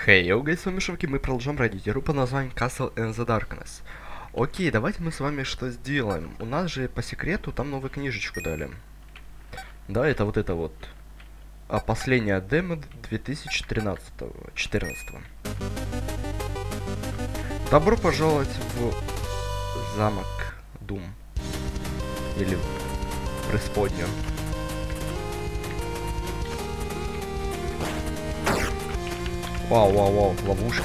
Хей, йоу, с вами Шавки, мы продолжаем пройдить игру под названием Castle in the Darkness. Окей, давайте мы с вами что сделаем. У нас же по секрету там новую книжечку дали. Да, это вот. А последняя демо 2014. Добро пожаловать в замок Дум. Или в преисподнюю. Вау, ловушки.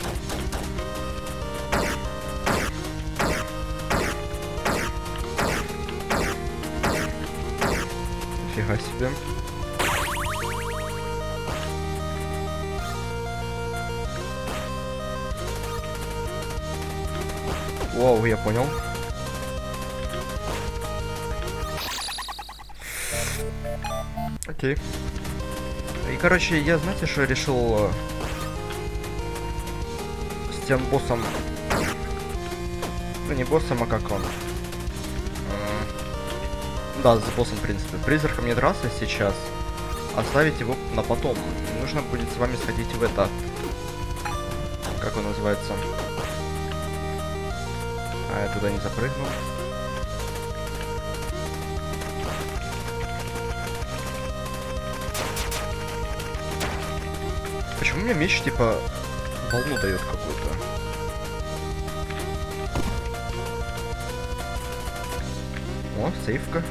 Нифига себе. Вау, я понял. Окей. И, короче, я, знаете, что решил с тем боссом... Ну, не боссом, а как он? Да, с боссом, в принципе. Призраком не драться сейчас. Оставить его на потом. Нужно будет с вами сходить в это... Как он называется? А, я туда не запрыгнул. Почему мне меч, типа, волну дает какую-то? О, сейфка.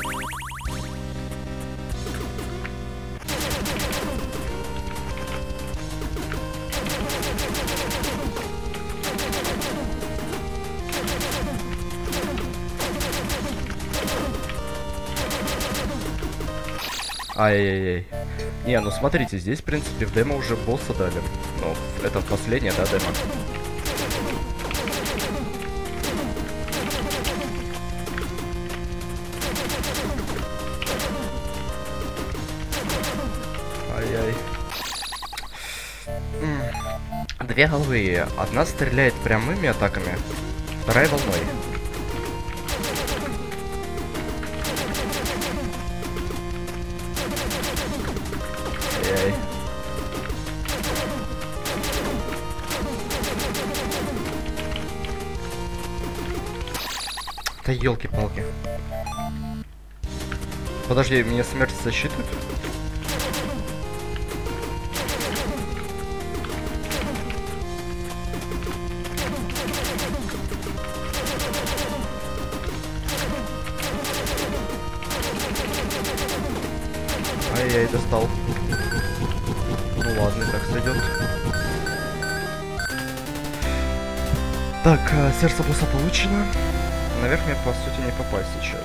Ай-яй-яй. Не, ну смотрите, здесь, в принципе, в демо уже босса дали. Ну, это последнее, да, демо? Ай-яй. Две головы. Одна стреляет прямыми атаками, вторая волной. Ай-яй. Да елки-палки. Подожди, меня смерть засчитывает? Ай-яй, достал. Ну ладно, так сойдет. Так, сердце босса получено. Наверх мне, по сути, не попасть сейчас.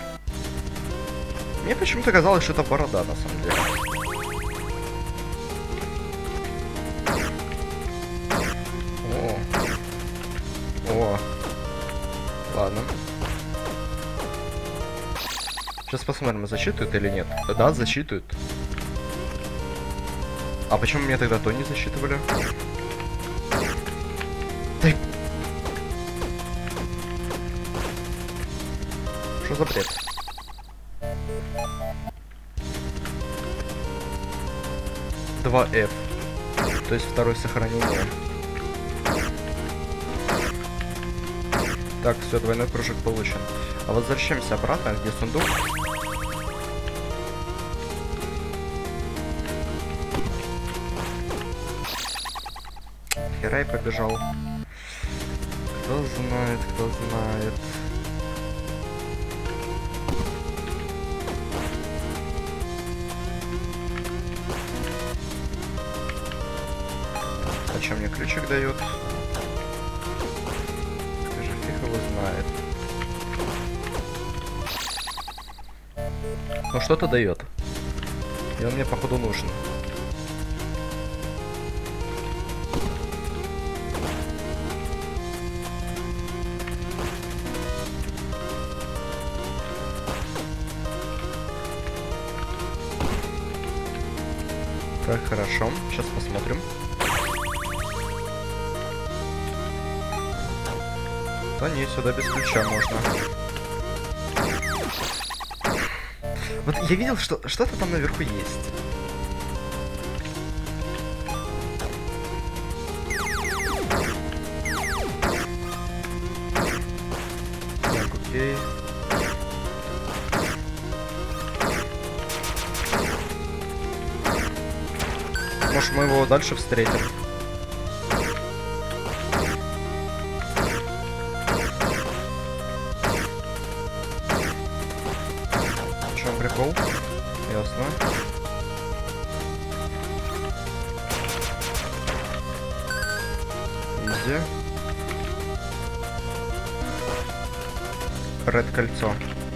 Мне почему-то казалось, что это борода, на самом деле. О. Ладно. Сейчас посмотрим, засчитывают или нет. Да, засчитывают. А почему мне тогда то не засчитывали? Да... Что за бред? Два F. То есть второе сохранение. Так, все, двойной прыжок получен. А возвращаемся обратно, где сундук. Херай побежал. Кто знает, кто знает. А чем мне ключик дает? Ты же фиг его знает. Ну что-то дает. И он мне походу нужен. Так, хорошо. Сейчас посмотрим. Да не, сюда без ключа можно. Вот я видел, что что-то там наверху есть. окей. Может, мы его дальше встретим? В чем прикол? Ясно. Изи. Ред кольцо.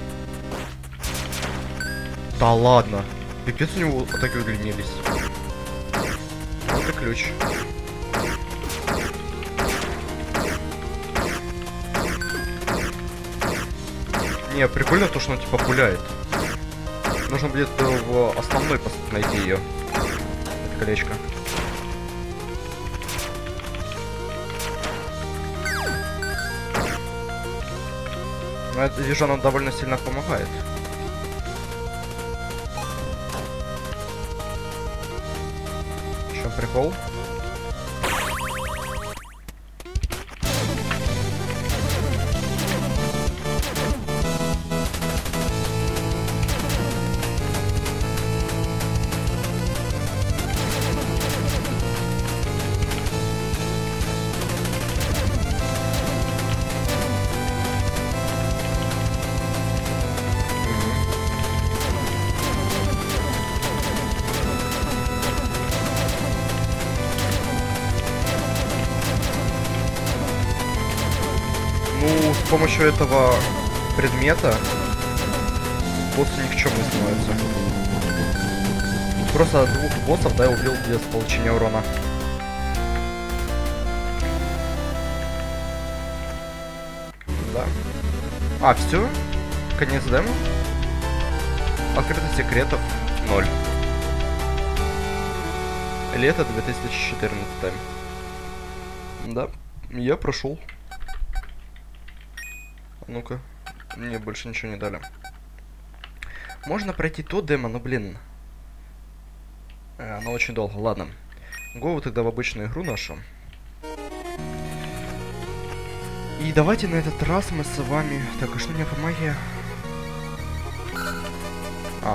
Да ладно. Пипец, у него атаки удлинились. Вот и ключ. Не, прикольно то, что он типа пуляет. Нужно будет в основной найти ее. Это колечко. Но я вижу, оно довольно сильно помогает. В чем прикол? Ну, с помощью этого предмета боссы никчемные становятся. Просто от двух боссов, да, я убил без получения урона. Да. А, все? Конец демо? Открыто секретов 0. Лето 2014. Да, я прошел. Ну-ка, мне больше ничего не дали. Можно пройти то демо, но, блин, оно очень долго. Ладно, гоу тогда в обычную игру нашу. И давайте на этот раз мы с вами... Так, а что у меня по магии? А,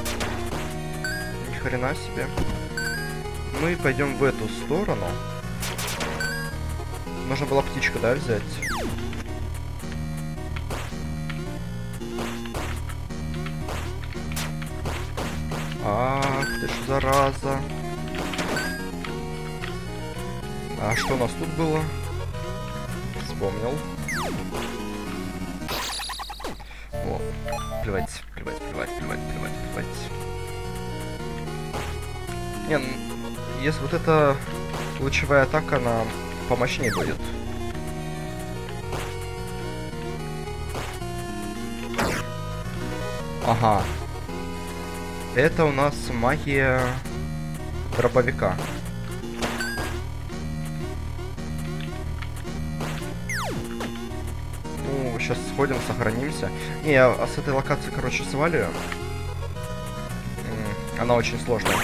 ни хрена себе. Мы пойдем в эту сторону. Нужно было птичку, да, взять? Ах ты ж зараза. А что у нас тут было? Вспомнил. О, плевать. Не, ну, если вот эта лучевая атака, она помощнее будет. Ага. Это у нас магия дробовика. Ну, сейчас сходим, сохранимся. Не, я с этой локации, короче, свалю. Она очень сложная.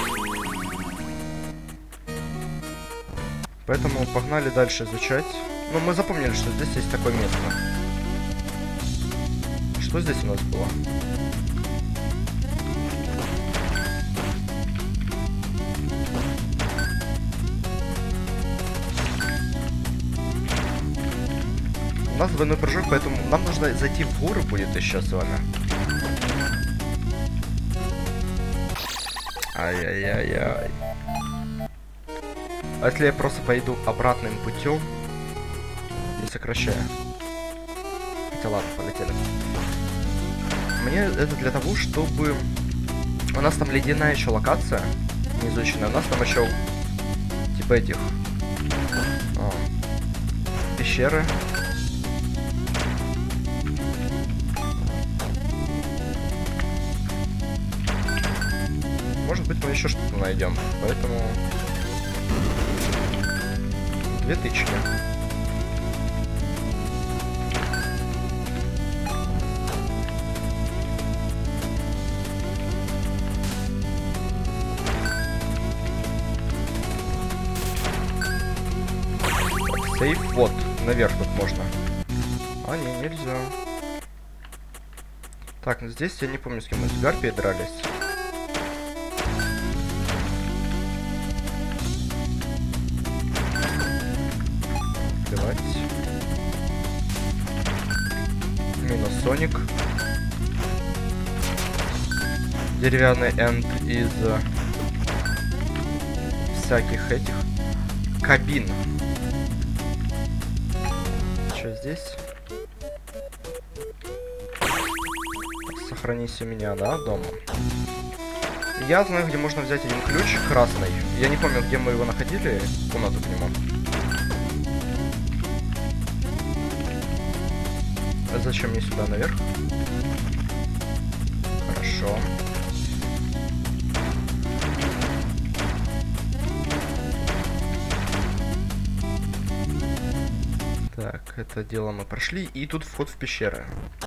Поэтому погнали дальше изучать. Ну, мы запомнили, что здесь есть такое место. Что здесь у нас было? У нас двойной прыжок, поэтому нам нужно зайти в горы будет еще с вами. Ай-яй-яй-яй. А если я просто пойду обратным путем, не сокращая? Хотя ладно, полетели. Мне это для того, чтобы... У нас там ледяная еще локация, не изученная. У нас там еще типа этих пещеры. Может быть, мы еще что-то найдем, поэтому 2000. Сейф, вот, наверх тут можно. А, не, нельзя. Так, ну здесь я не помню, с кем мы с Гарпией дрались. Плевать. Минус Соник. Деревянный энд из всяких этих кабин. Что здесь? Сохранись у меня, да, дома. Я знаю, где можно взять один ключ красный. Я не помню, где мы его находили. Комнату к нему. А зачем мне сюда наверх? Хорошо. Так, это дело мы прошли. И тут вход в пещеры.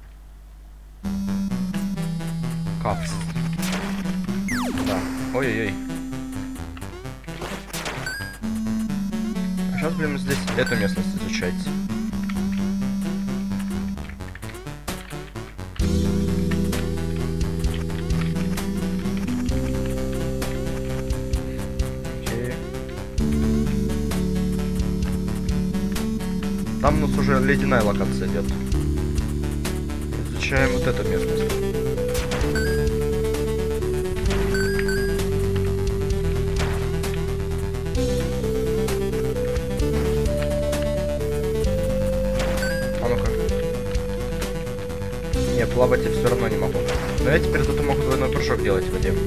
Капс. Да. Ой-ой-ой. Сейчас будем здесь эту местность изучать. Окей. Там у нас уже ледяная локация идет. Изучаем вот эту местность. Плавать я все равно не могу. Но я теперь зато могу двойной прыжок делать в воде.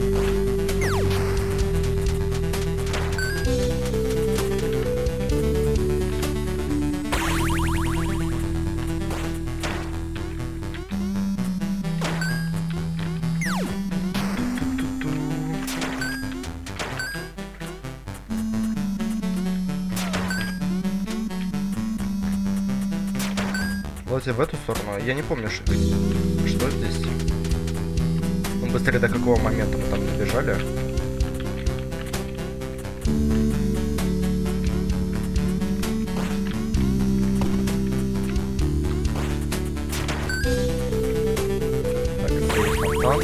Давайте в эту сторону. Я не помню, что здесь. Ну, быстрее до какого момента мы там добежали. Так, здесь фонтан.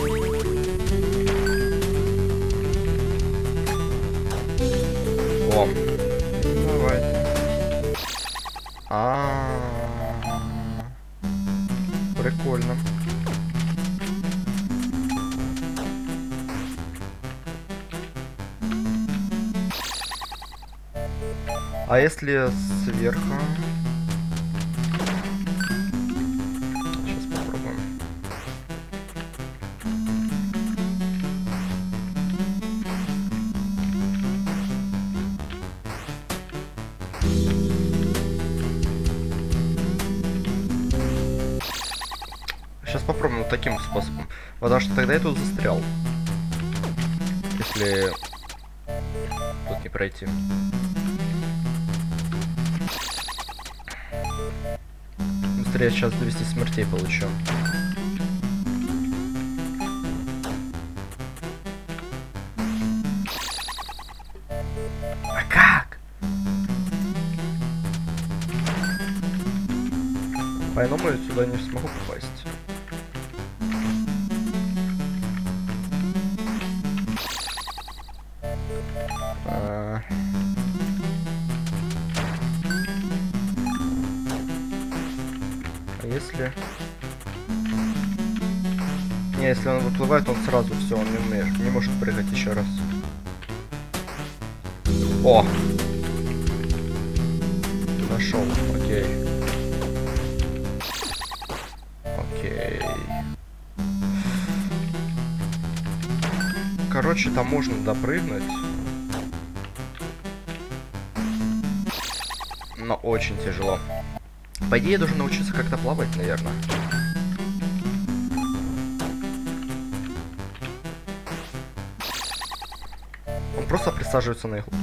О, давайте. Прикольно. А если сверху? Сейчас попробуем. Сейчас попробуем вот таким способом. Потому что тогда я тут застрял. Если тут не пройти. Быстрее сейчас 200 смертей получу. А как? По-иному я сюда не смогу попасть. Если... Не, если он выплывает, он сразу все, он не может прыгать еще раз. О! Нашел, окей. Окей. Короче, там можно допрыгнуть. Но очень тяжело. По идее, я должен научиться как-то плавать, наверное. Он просто присаживается на иглу.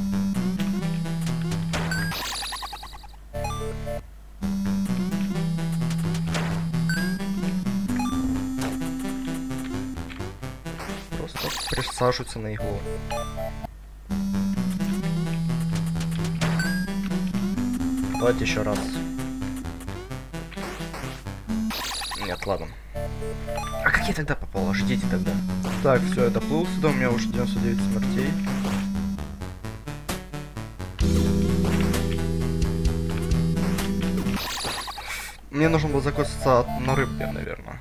Просто присаживается на иглу. Давайте еще раз. Нет, ладно. А как я тогда попал? Ждите тогда. Так, все, я доплыл сюда, у меня уже 99 смертей. Мне нужно было закоситься на рыбе, наверное.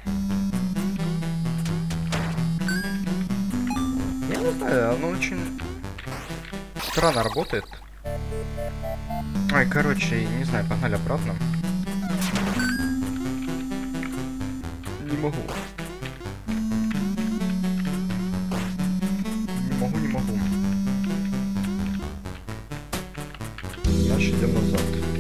Я не знаю, оно очень странно работает. Ай, короче, не знаю, погнали обратно. Не могу. Не могу. Значит, идем назад.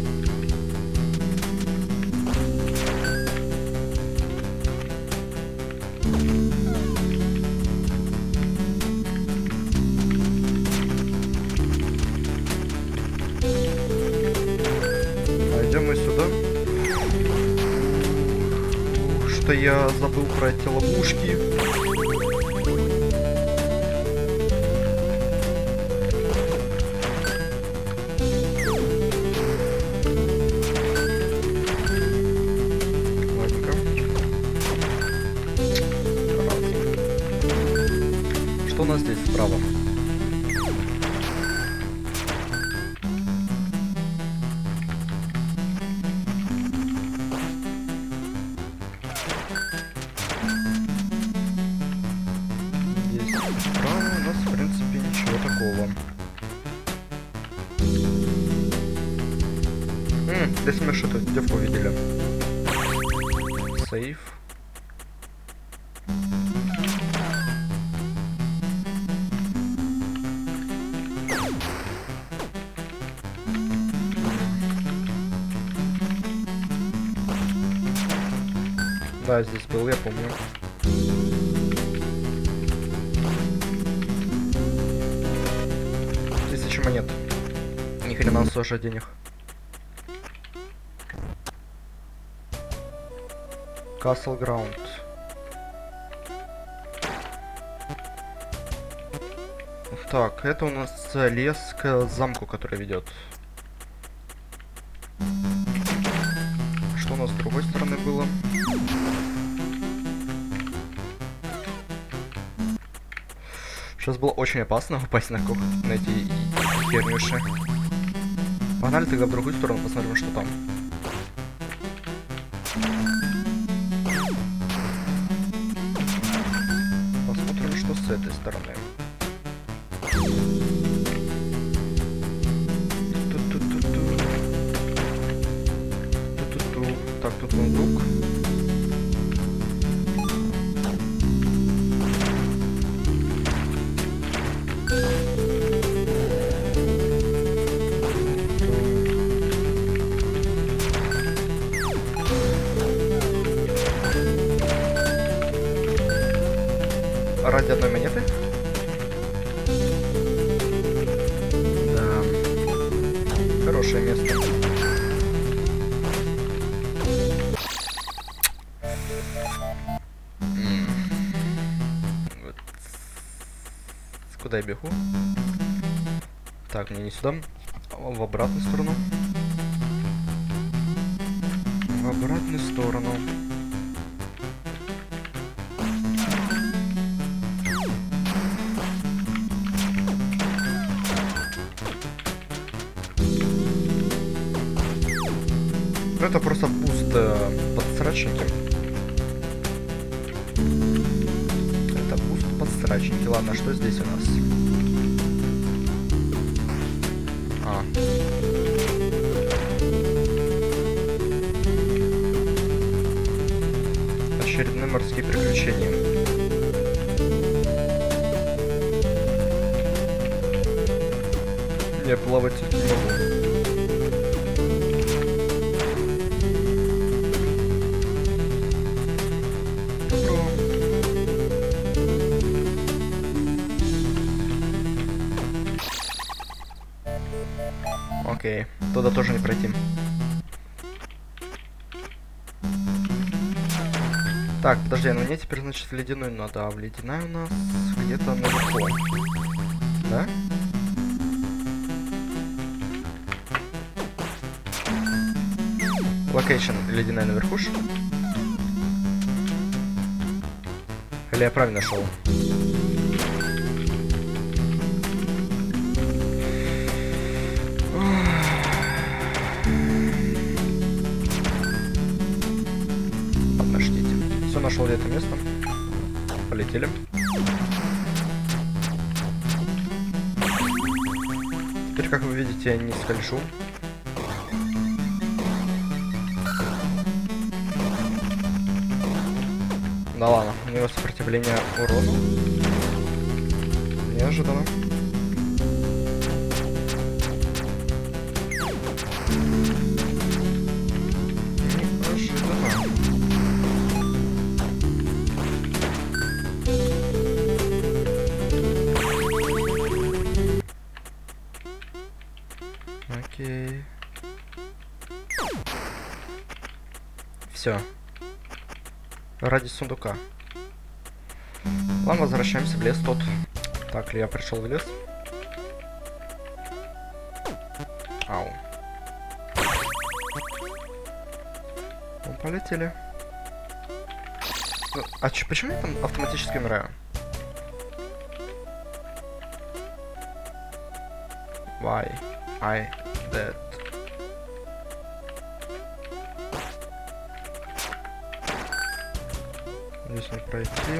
Пойдем мы сюда. Что я забыл про эти ловушки. Ладненько. Что у нас здесь справа? Справа у нас, в принципе, ничего такого. Здесь мы что-то девку видели. Сейф. Да, здесь был, я помню. Монет. Ни хрена сложа денег. Castle Ground. Так, это у нас лес к замку, который ведет. Что у нас с другой стороны было? Сейчас было очень опасно упасть на эти хернюши. Погнали тогда в другую сторону, посмотрим, что там. Посмотрим, что с этой стороны. Так, тут сундук. Ради одной монеты? Да. Хорошее место. Вот. Куда я бегу? Так, мне не сюда. В обратную сторону. В обратную сторону. Это просто буст подсрачники. Это буст подсрачники. Ладно, что здесь у нас? Очередные морские приключения. Я плавать не могу. Окей, туда тоже не пройти. Так, подожди, ну мне теперь, значит, в ледяную надо, а в ледяная у нас где-то наверху. Да? Локейшн ледяная наверху. Или я правильно шел? Подождите. Все, нашел я это место. Полетели. Теперь, как вы видите, я не скольжу. Да ладно, у него сопротивление урону. Неожиданно. Неожиданно. Окей. Все. Ради сундука. Ладно, возвращаемся в лес тот. Так, я пришел в лес. Ау. Ну, полетели. А почему я там автоматически умираю? Why I dead? Здесь не пройти.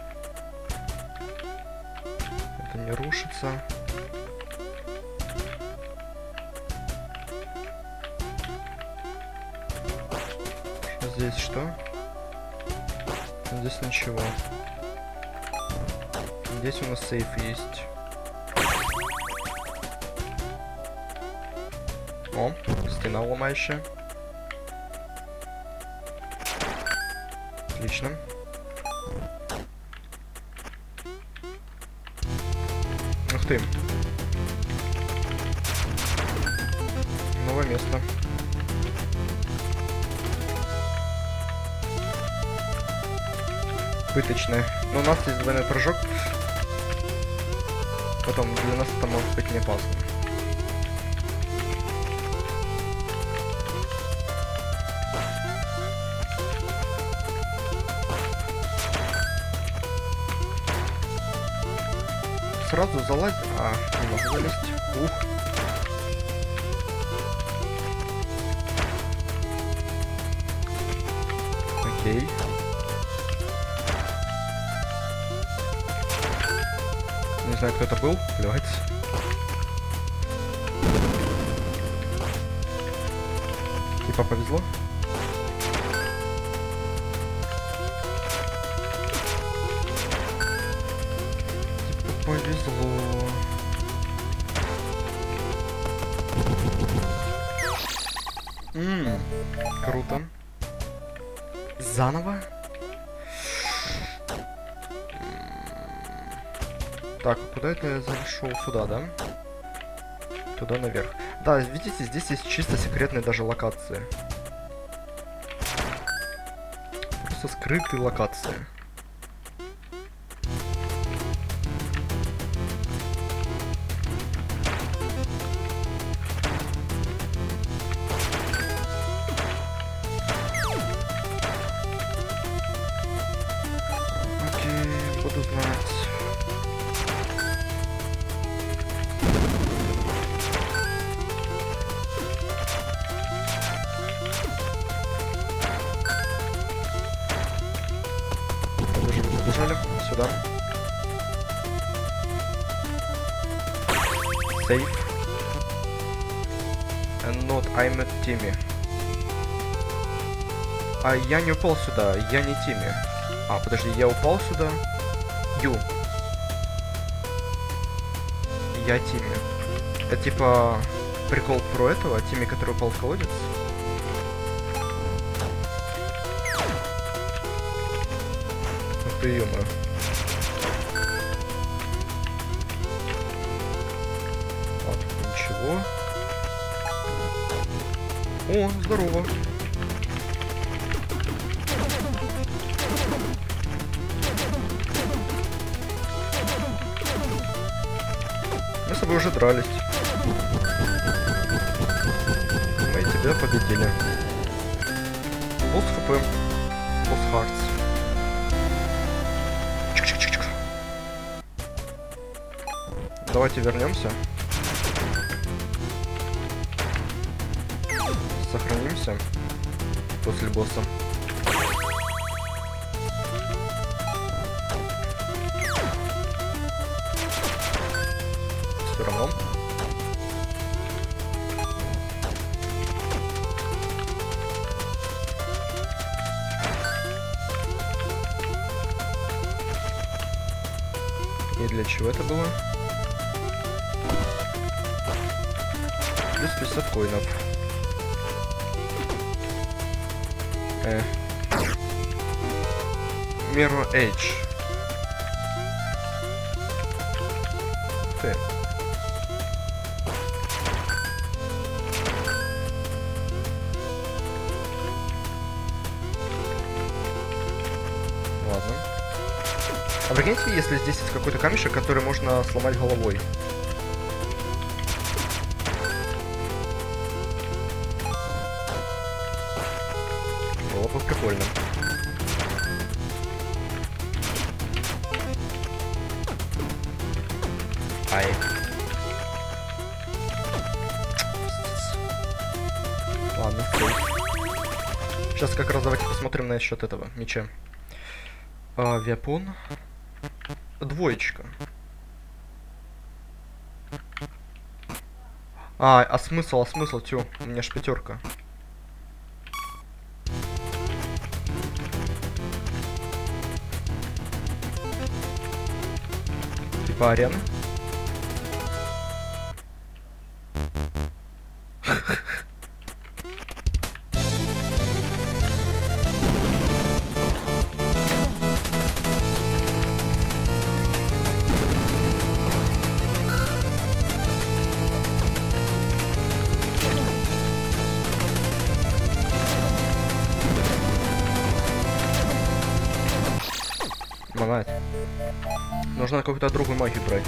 Это не рушится. Здесь что? Здесь ничего. Здесь у нас сейф есть. О, стена ломающая. Отлично. Ух ты. Новое место. Пыточное. Но у нас есть двойной прыжок. Потом для нас это может быть не опасно. Сразу залазь. А, не могу залезть. Ух. Окей. Не знаю, кто это был. Плевать. Типа повезло. Повезло. Круто. Заново? Так, куда это я зашел? Сюда, да? Туда наверх. Да, видите, здесь есть чисто секретные даже локации. Просто скрытые локации. Буду знать. Побежали сюда. Safe. And not I'm not Timmy. А я не упал сюда, я не Тимми. А, подожди, я упал сюда. Ю. Я Тимми. Это типа прикол про этого Тимми, который упал в колодец. Ух ты, ё-моё. А, тут ничего. О, здорово. Мы с тобой уже дрались. Мы тебя победили. Босс хп. Босс хардс. Давайте вернемся. Сохранимся после босса. Все равно. И для чего это было? Плюс 50 коинов. Mirror Edge. Ты. Ладно. А прикиньте, если здесь есть какой-то камешек, который можно сломать головой. Было бы прикольно. Ай. Ладно, стой. Сейчас как раз давайте посмотрим насчет этого меча. Вепон. Двоечка. А смысл, тю, у меня ж 5. Типа арена. Монать. Нужно какую-то другую магию брать.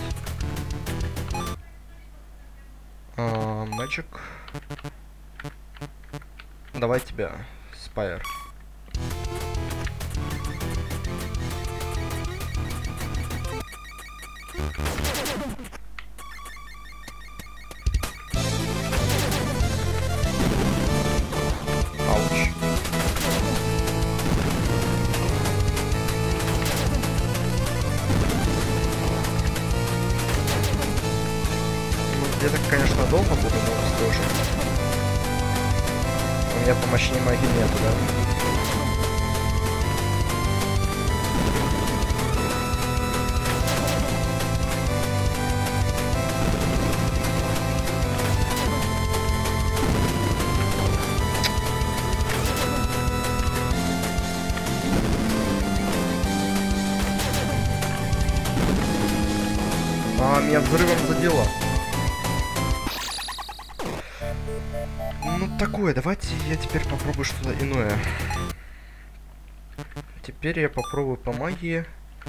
Magic. Давай тебя, Spire. Ауч. Где-то, конечно, долго буду, но все же. У меня помощнее магии нету, да? Меня взрывом задело. Ну такое, давайте я теперь попробую что-то иное. Теперь я попробую по магии.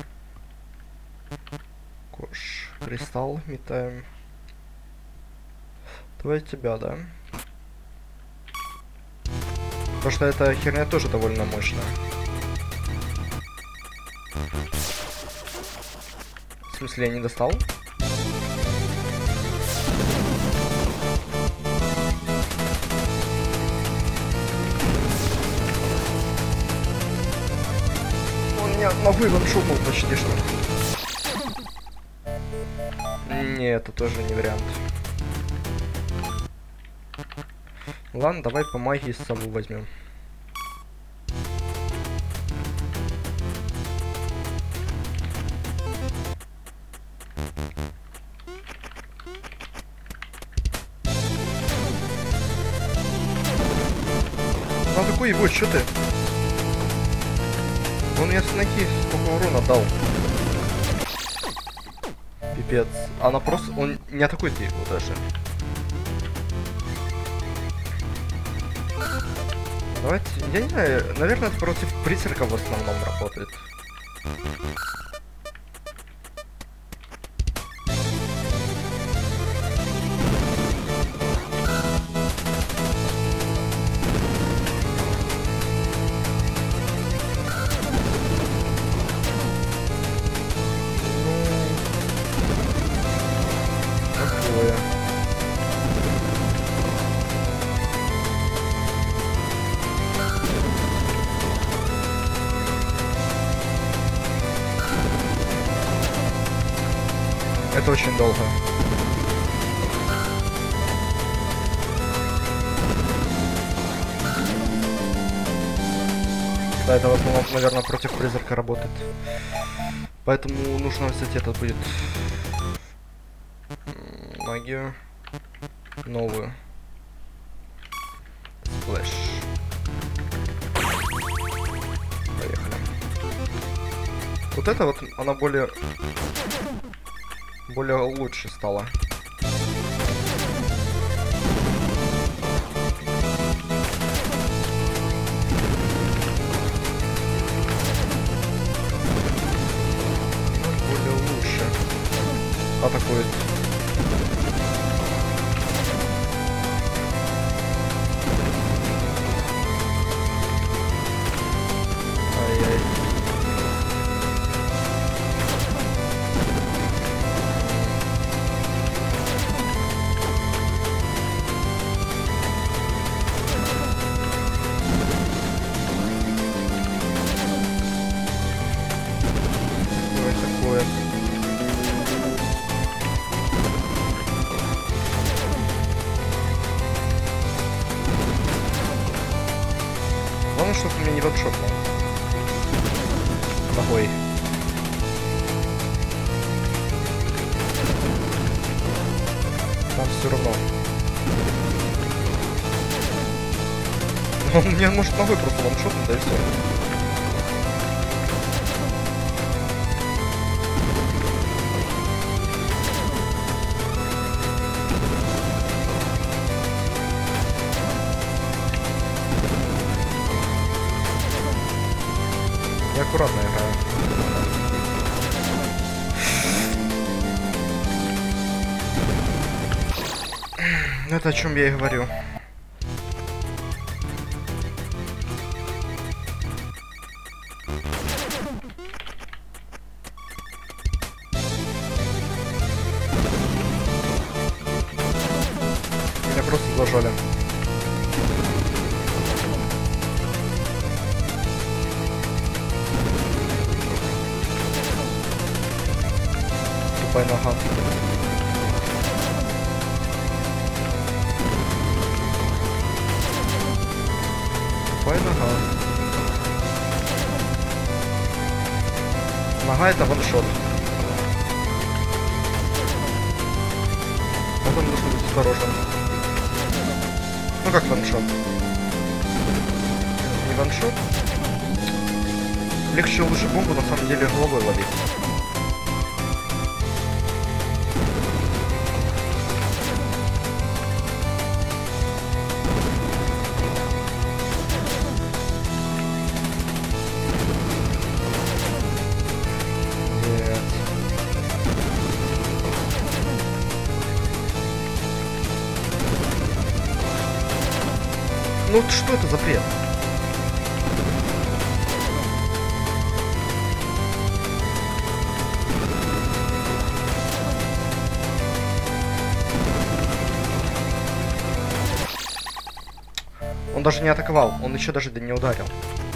Кош, кристалл метаем. Давай тебя, да? Потому что эта херня тоже довольно мощная. В смысле, я не достал? Ногой ваншотнул почти что. Не, это тоже не вариант. Ладно, давай по магии с собой возьмем. А такой его, что ты? Он мне с ноги сколько урона дал. Пипец. Она просто... Он не атакует его даже. Давайте... Я не знаю, наверное, это против призраков в основном работает. Это очень долго. Да, это в основном, наверное, против призрака работает. Поэтому нужно взять этот будет магию новую. Сплэш. Поехали. Вот это вот, она более лучше стала. Более лучше атакует. Ай-яй. Главное, чтобы меня не ваншотнул. Ногой. Там все равно. Он мне может ногой просто ваншотнуть, да и все. Я аккуратно играю. Это о чем я и говорю. Меня просто зажали. Тупая нога. Тупая нога. Нога это ваншот. Поэтому нужно быть осторожным. Ну как ваншот? Не ваншот? Легче лучше бомбу на самом деле головой ловить. Ну что это за бред? Он даже не атаковал, он еще даже не ударил.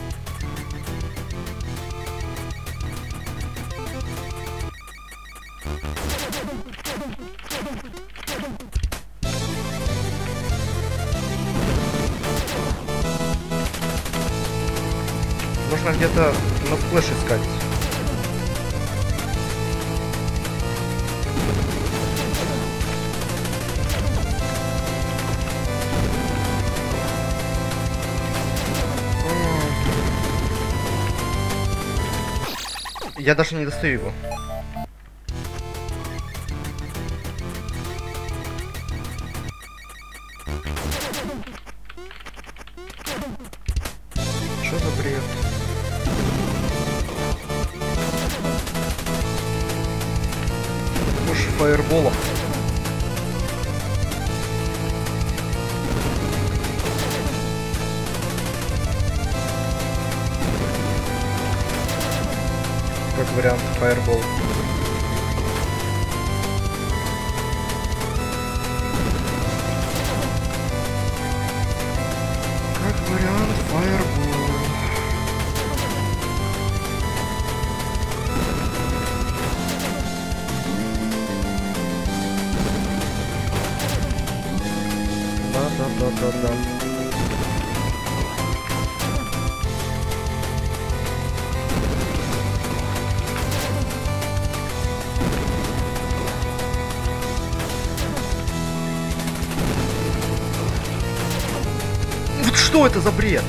Нужно где-то на сплэш искать. Я даже не достаю его. Что за бред? Уж фаерболом. Как вариант фаербол. Как вариант фаербол. Да-да-да. Вот что это за бред?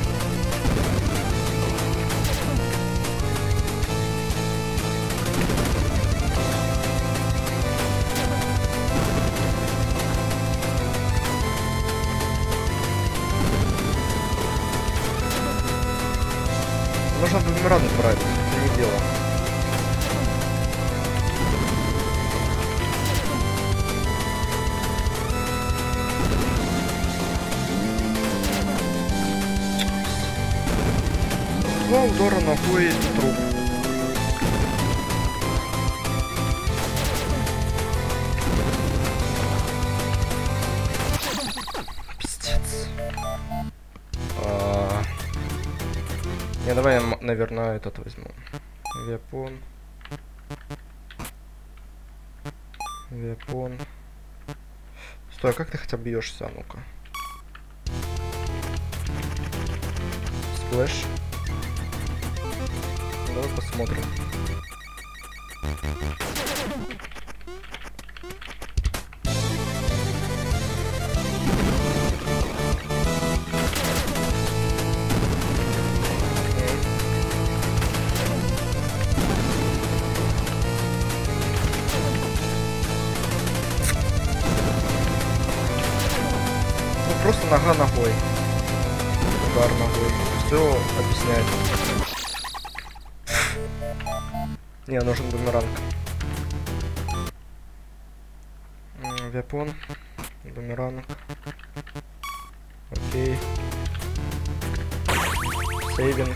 Нужно бумеранг брать, это не дело. Два удара ногой и труп. Пиздец. Не, давай я, наверное, этот возьму. Вепон. Вепон. Стой, а как ты хотя бы бьешься, а ну-ка? Сплэш. Давай посмотрим. Ну просто нога ногой. Удар ногой. Все объясняет. Не, нужен бумеранг. Вепон. Бумеранг. Окей. Сейвинг.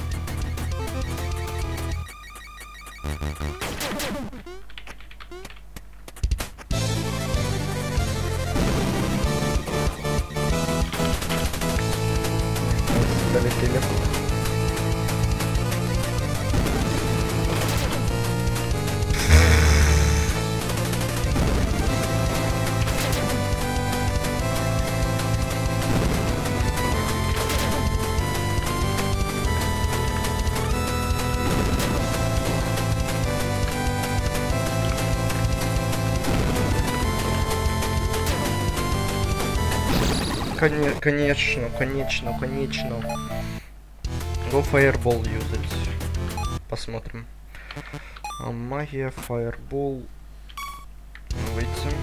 Долетели. Конечно. Go Fireball юзать. Посмотрим. Магия, Fireball. Выйти.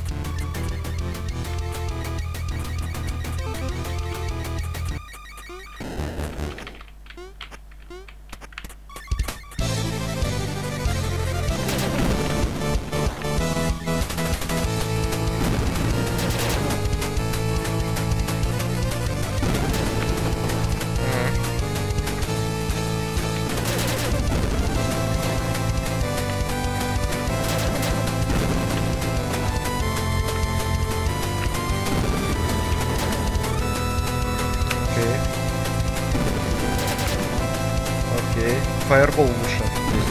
Окей. Fireball лучше.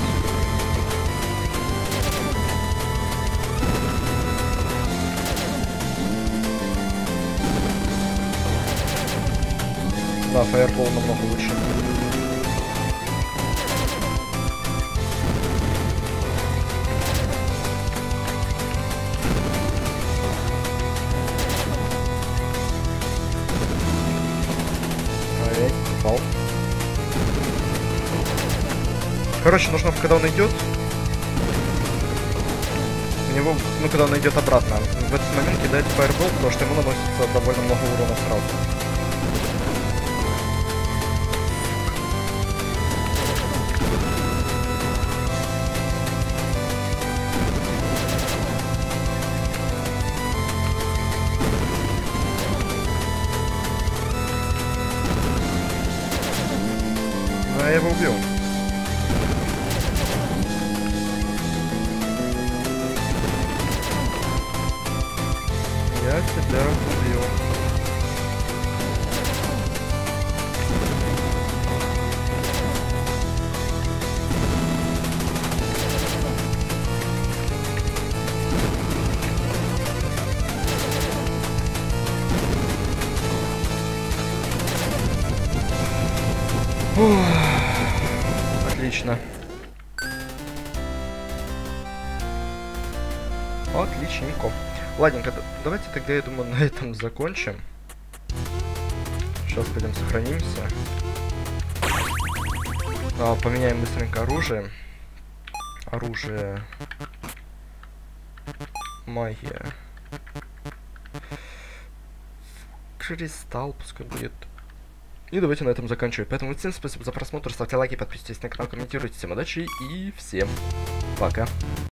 Да, Fireball намного лучше. Упал. Короче, нужно, когда он идет, у него, ну, когда он идет обратно, в этот момент кидает фаербол, потому что ему наносится довольно много урона сразу. Но я его убил. Я тебя убил. Отлично. Отличненько. Ладненько, давайте тогда, я думаю, на этом закончим. Сейчас пойдем сохранимся. Поменяем быстренько оружие. Оружие. Магия. Кристалл пускай будет. И давайте на этом заканчивать. Поэтому всем спасибо за просмотр. Ставьте лайки, подписывайтесь на канал, комментируйте. Всем удачи и всем пока.